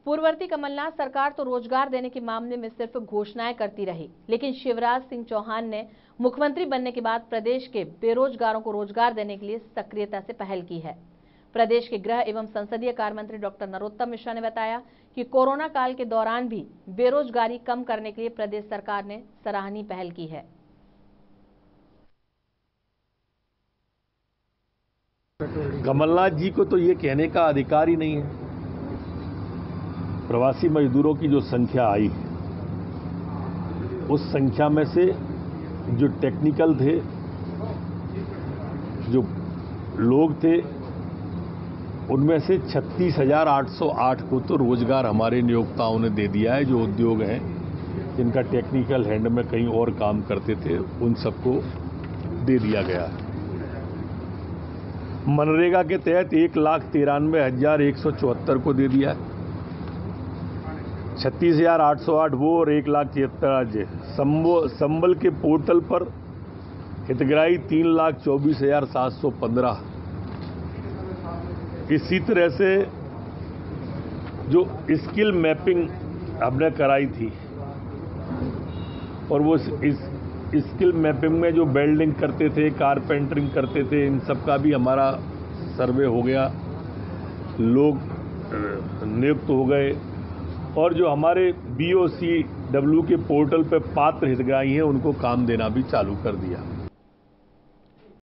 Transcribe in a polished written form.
पूर्ववर्ती कमलनाथ सरकार तो रोजगार देने के मामले में सिर्फ घोषणाएं करती रही, लेकिन शिवराज सिंह चौहान ने मुख्यमंत्री बनने के बाद प्रदेश के बेरोजगारों को रोजगार देने के लिए सक्रियता से पहल की है। प्रदेश के गृह एवं संसदीय कार्य मंत्री डॉक्टर नरोत्तम मिश्रा ने बताया कि कोरोना काल के दौरान भी बेरोजगारी कम करने के लिए प्रदेश सरकार ने सराहनीय पहल की है। कमलनाथ जी को तो ये कहने का अधिकार ही नहीं है। प्रवासी मजदूरों की जो संख्या आई, उस संख्या में से जो टेक्निकल थे, जो लोग थे, उनमें से 36,808 को तो रोजगार हमारे नियोक्ताओं ने दे दिया है। जो उद्योग हैं जिनका टेक्निकल हैंड में कहीं और काम करते थे, उन सबको दे दिया गया है। मनरेगा के तहत 1,93,174 को दे दिया है। 36,808 वो और 1,73,000 संबल के पोर्टल पर हितग्राही 3,24,715। इसी तरह से जो स्किल मैपिंग हमने कराई थी, और वो इस स्किल मैपिंग में जो वेल्डिंग करते थे, कारपेंटरिंग करते थे, इन सब का भी हमारा सर्वे हो गया, लोग नियुक्त हो गए। और जो हमारे BOCW के पोर्टल पर पात्र हितग्राही हैं, उनको काम देना भी चालू कर दिया।